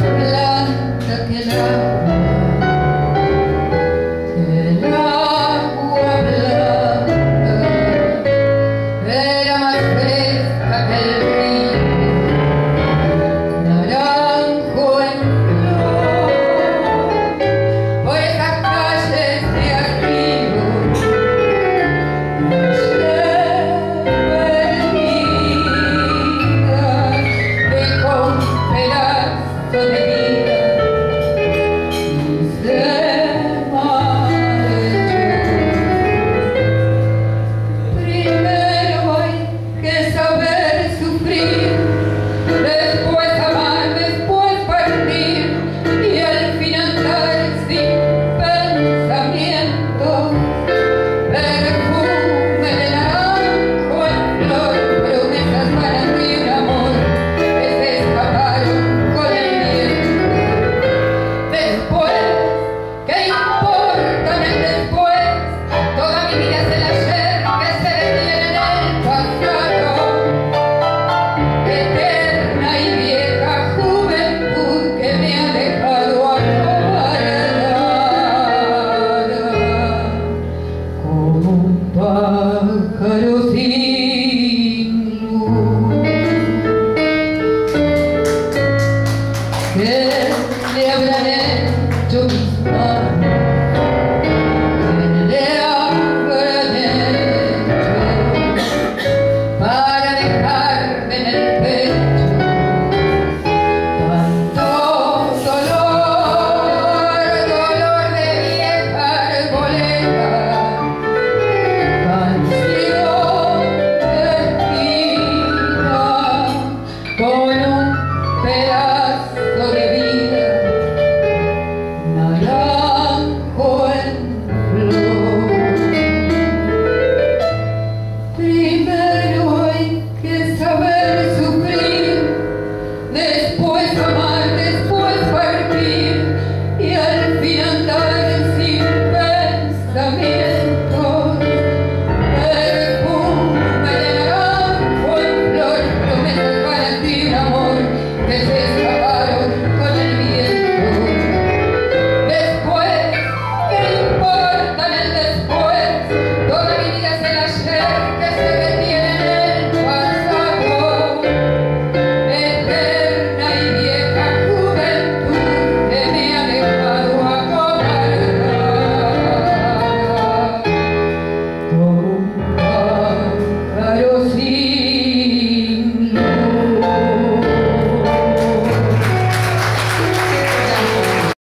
blanda que el agua blanda era más fresca que el río, naranjo en flor, por esas calles de arriba, dejó un pedazo de vida y se marchó. Primero hay que saber sufrir, después amar, después partir, y al final dar sin pensamiento. Perfume de naranjo en flor, promesas para el amor que se escaparon con el viento. Después, ¿qué importa el después? Toda mi vida es el ayer que se detiene en el pasado. Eterna y vieja juventud que me ha dejado acobardada, como un pájaro sin luz. ¿Qué le habrán hecho mis manos? ¿Qué le habrán hecho para dejarme en el pecho tanto dolor, dolor de vieja arboleda, canción perdida con un pedazo